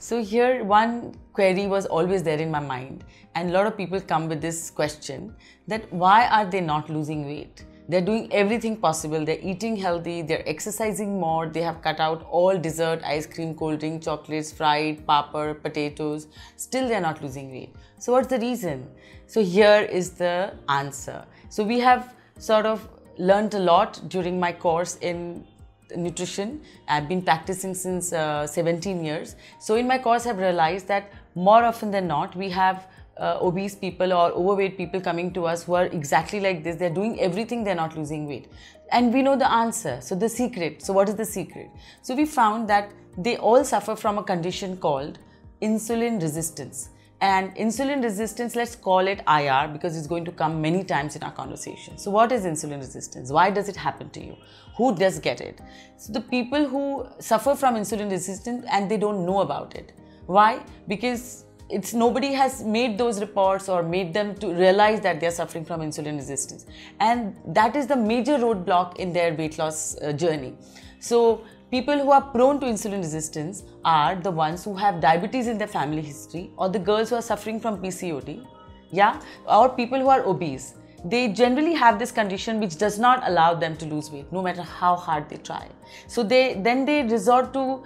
So here one query was always there in my mind, and a lot of people come with this question that why are they not losing weight? They're doing everything possible. They're eating healthy, they're exercising more, they have cut out all dessert, ice cream, cold drink, chocolates, fried, papad, potatoes. Still they're not losing weight. So what's the reason? So here is the answer. So we have sort of learned a lot during my course in nutrition. I've been practicing since 17 years. So in my course I've realized that more often than not we have obese people or overweight people coming to us who are exactly like this. They're doing everything, they're not losing weight. And we know the answer. So the secret. So what is the secret? So we found that they all suffer from a condition called insulin resistance. And insulin resistance, let's call it IR because it's going to come many times in our conversation. So what is insulin resistance? Why does it happen to you? Who does get it? So the people who suffer from insulin resistance and they don't know about it. Why? Because nobody has made those reports or made them to realize that they're suffering from insulin resistance. And that is the major roadblock in their weight loss journey. So people who are prone to insulin resistance are the ones who have diabetes in their family history, or the girls who are suffering from PCOD, yeah, or people who are obese. They generally have this condition which does not allow them to lose weight, no matter how hard they try. So then they resort to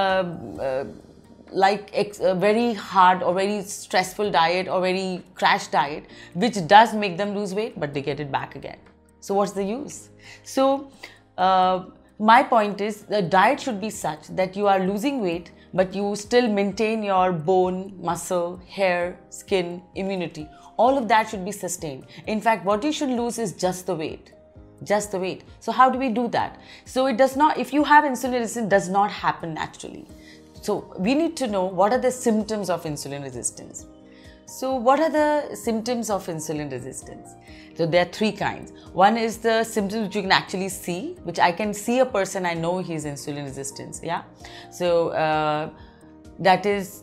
a very hard or very stressful diet or very crash diet, which does make them lose weight, but they get it back again. So what's the use? So my point is the diet should be such that you are losing weight, but you still maintain your bone, muscle, hair, skin, immunity. All of that should be sustained. In fact, what you should lose is just the weight. Just the weight. So how do we do that? So it does not, if you have insulin resistance, it does not happen naturally. So we need to know what are the symptoms of insulin resistance. So what are the symptoms of insulin resistance? So there are three kinds. One is the symptoms which you can actually see, which I can see a person, I know he's insulin resistance, yeah. So that is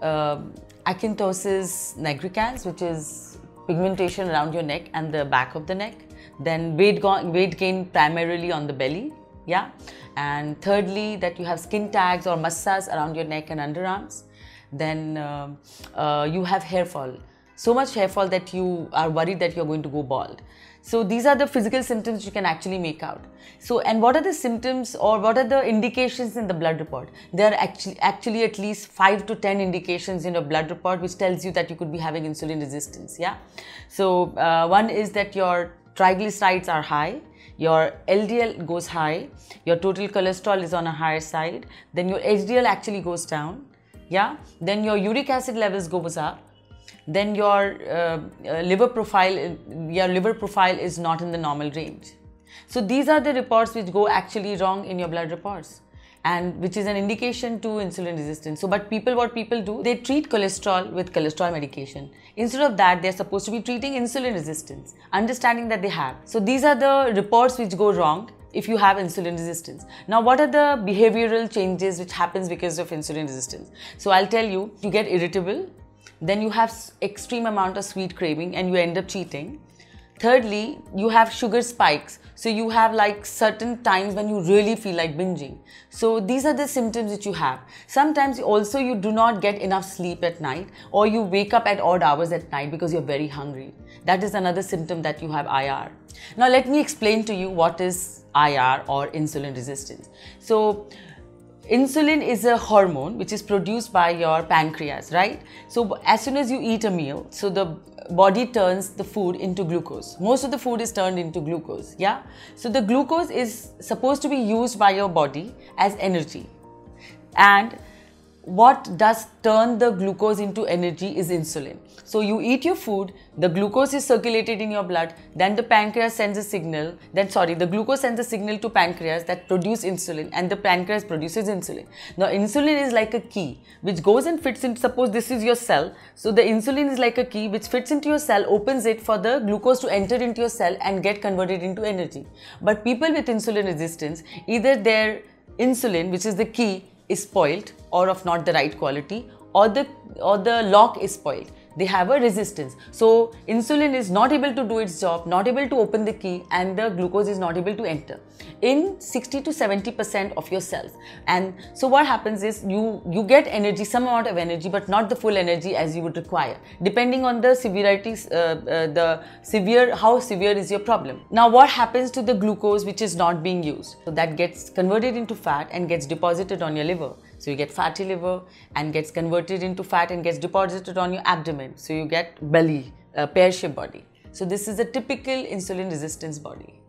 acanthosis nigricans, which is pigmentation around your neck and the back of the neck. Then weight gain primarily on the belly, yeah. And thirdly, that you have skin tags or massas around your neck and underarms. Then you have hair fall. So much hair fall that you are worried that you're going to go bald. So these are the physical symptoms you can actually make out. So, and what are the symptoms or what are the indications in the blood report? There are actually at least 5 to 10 indications in a blood report which tells you that you could be having insulin resistance, yeah. So one is that your triglycerides are high, your LDL goes high, your total cholesterol is on a higher side, then your HDL actually goes down, yeah, then your uric acid levels goes up, then your liver profile is not in the normal range. So these are the reports which go actually wrong in your blood reports, and which is an indication to insulin resistance. So but what people do, they treat cholesterol with cholesterol medication. Instead of that, they're supposed to be treating insulin resistance, understanding that they have. So these are the reports which go wrong if you have insulin resistance. Now what are the behavioral changes which happens because of insulin resistance? So I'll tell you, you get irritable, then you have extreme amount of sweet craving and you end up cheating. Thirdly, you have sugar spikes. So you have like certain times when you really feel like binging. So these are the symptoms that you have. Sometimes also you do not get enough sleep at night, or you wake up at odd hours at night because you're very hungry. That is another symptom that you have IR. Now let me explain to you what is IR or insulin resistance. So insulin is a hormone which is produced by your pancreas, right? So as soon as you eat a meal, so the body turns the food into glucose. Most of the food is turned into glucose, yeah? So the glucose is supposed to be used by your body as energy. And what does turn the glucose into energy is insulin. So you eat your food, the glucose is circulated in your blood, then the pancreas sends a signal, the glucose sends a signal to pancreas that produce insulin, and the pancreas produces insulin. Now insulin is like a key which goes and fits in, suppose this is your cell, so the insulin is like a key which fits into your cell, opens it for the glucose to enter into your cell and get converted into energy. But people with insulin resistance, either their insulin, which is the key, is spoiled or of not the right quality, or the lock is spoiled. they have a resistance. So insulin is not able to do its job, not able to open the key, and the glucose is not able to enter in 60 to 70% of your cells. And so what happens is you get energy, some amount of energy, but not the full energy as you would require, depending on the severity, how severe is your problem. Now what happens to the glucose which is not being used? So that gets converted into fat and gets deposited on your liver. So you get fatty liver, and gets converted into fat and gets deposited on your abdomen. So you get belly, pear-shaped body. So this is a typical insulin resistance body.